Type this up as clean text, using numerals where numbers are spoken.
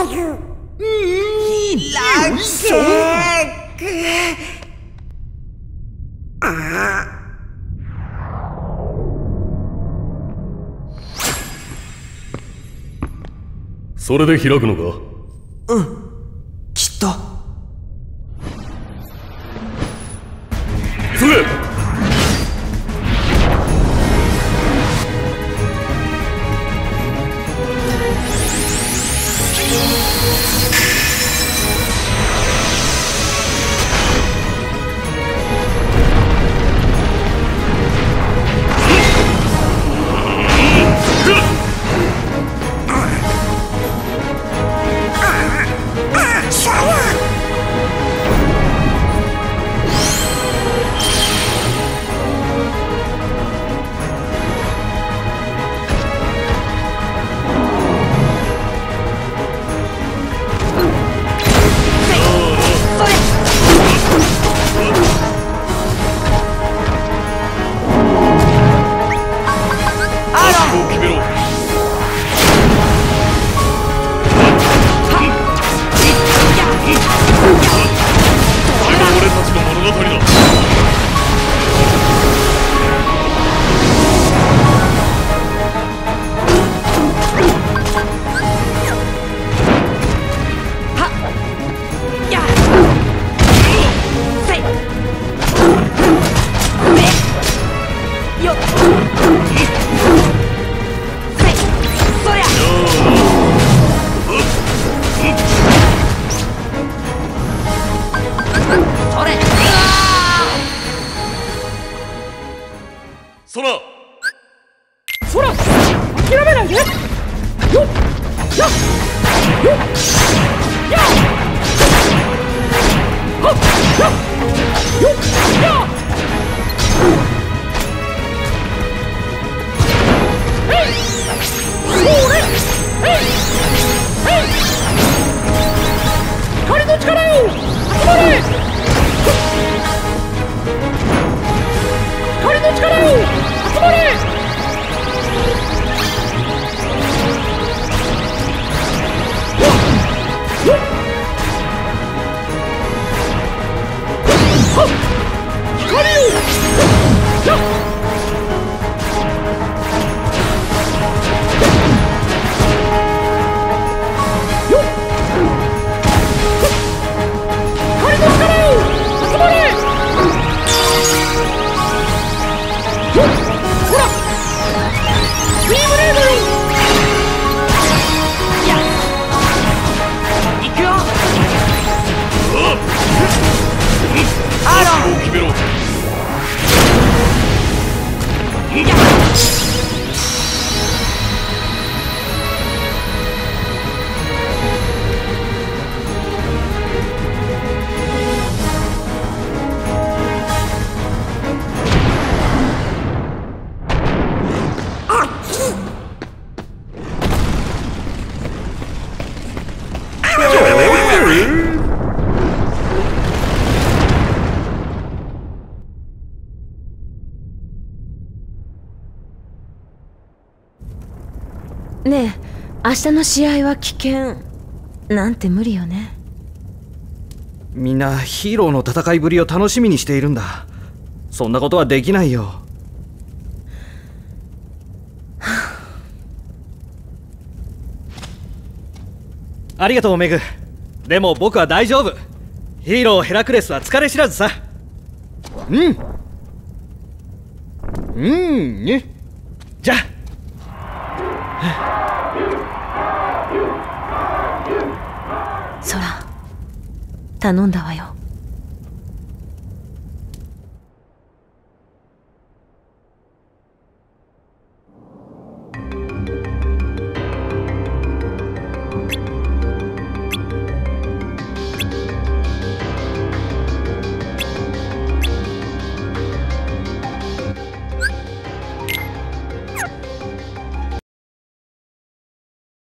それで開くのか？ うん、きっと。 急げ！ ソラ、諦めないで。よっ、やっ、よっ、やっ、はっ、やっ、よっ、やっ、えい、それ、えい、えい、光の力よ、集まれ。光の力よ、集まれ。 ねえ、明日の試合は危険なんて無理よね。 みんなヒーローの戦いぶりを楽しみにしているんだ。そんなことはできないよ。ありがとうメグ。でも僕は大丈夫。ヒーローヘラクレスは疲れ知らずさ。ね。じゃあソラ、頼んだわよ。